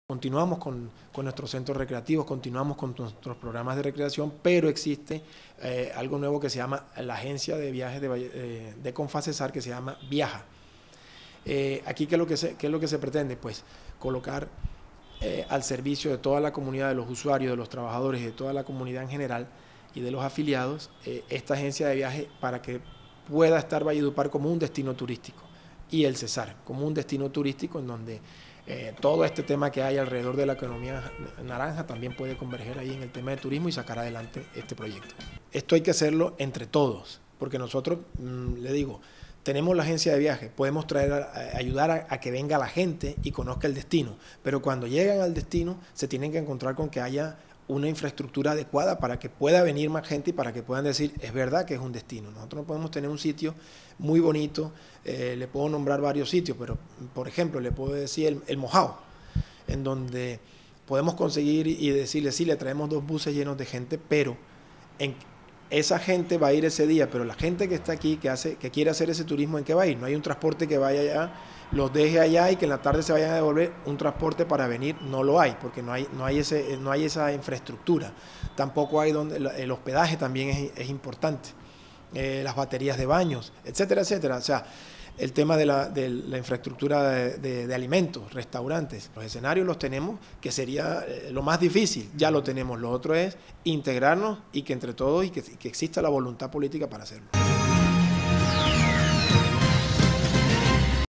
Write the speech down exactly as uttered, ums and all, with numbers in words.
Continuamos con, con nuestros centros recreativos, continuamos con nuestros programas de recreación, pero existe eh, algo nuevo que se llama la agencia de viajes de, eh, de Confacesar, que se llama Viaja. Eh, aquí, ¿qué es, lo que se, ¿qué es lo que se pretende? Pues colocar eh, al servicio de toda la comunidad, de los usuarios, de los trabajadores y de toda la comunidad en general y de los afiliados, eh, esta agencia de viaje para que pueda estar Valledupar como un destino turístico y el Cesar como un destino turístico en donde Eh, todo este tema que hay alrededor de la economía naranja también puede converger ahí en el tema de turismo y sacar adelante este proyecto. Esto hay que hacerlo entre todos, porque nosotros, mmm, le digo, tenemos la agencia de viajes, podemos traer, a, a ayudar a, a que venga la gente y conozca el destino, pero cuando llegan al destino se tienen que encontrar con que haya una infraestructura adecuada para que pueda venir más gente y para que puedan decir, es verdad que es un destino. Nosotros no podemos tener un sitio muy bonito, eh, le puedo nombrar varios sitios, pero por ejemplo le puedo decir el, el Mojado, en donde podemos conseguir y decirle, sí, le traemos dos buses llenos de gente, pero en, esa gente va a ir ese día, pero la gente que está aquí, que, hace, que quiere hacer ese turismo, ¿en qué va a ir? No hay un transporte que vaya allá, los deje allá y que en la tarde se vayan a devolver. Un transporte para venir no lo hay, porque no hay, no hay, ese, no hay esa infraestructura. Tampoco hay donde, el hospedaje también es, es importante, eh, las baterías de baños, etcétera, etcétera. O sea, el tema de la, de la infraestructura de, de, de alimentos, restaurantes, los escenarios los tenemos, que sería eh, lo más difícil, ya lo tenemos. Lo otro es integrarnos y que entre todos y que, que exista la voluntad política para hacerlo.